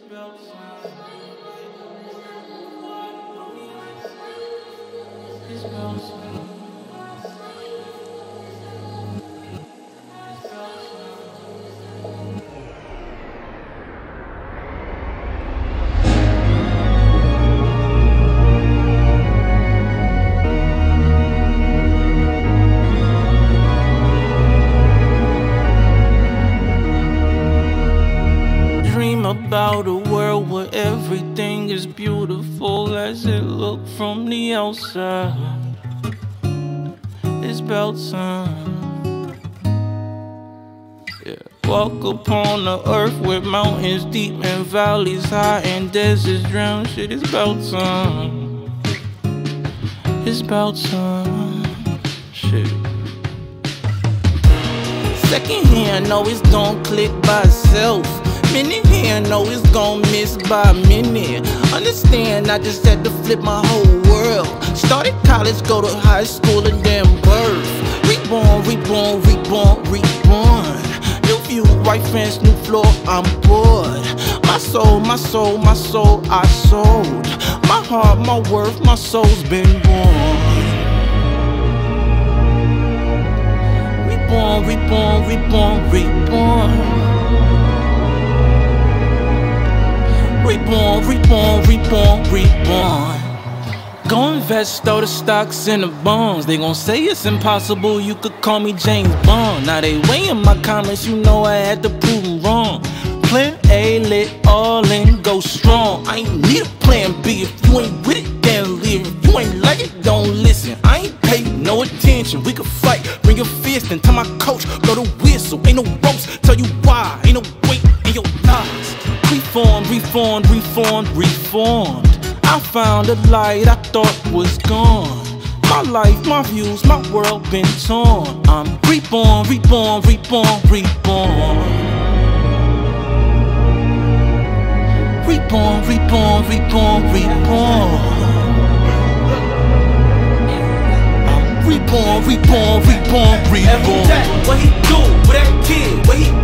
About a world where everything is beautiful as it looks from the outside. It's about time. Yeah. Walk upon the earth with mountains deep and valleys high and deserts drown. Shit, it's about time. It's about time. Shit. Second hand, know it's gon' click by itself. Minute here, know it's gon' miss by a minute. Understand, I just had to flip my whole world. Started college, go to high school and then birth. Reborn, reborn, reborn, reborn. New view, white fence, new floor, I'm bored. My soul, my soul, my soul, I sold. My heart, my worth, my soul's been born. Reborn, reborn, reborn, reborn. Reborn, reborn, reborn, reborn. Go invest all the stocks in the bonds. They gon' say it's impossible, you could call me James Bond. Now they weighing my comments, you know I had to prove them wrong. Plan A, lit all in, go strong. I ain't need a plan B, if you ain't with it, then leave. If you ain't like it, don't listen. I ain't pay no attention, we could fight, bring your fist and tell my coach, blow the whistle. Ain't no ropes, tell you why, ain't no weight in your thighs. Reformed, reformed, reformed, reformed. I found a light I thought was gone. My life, my views, my world been torn. I'm reborn, reborn, reborn, reborn. Reborn, reborn, reborn, reborn. I'm reborn, reborn, reborn, reborn. Every day, what he do with every kid, what he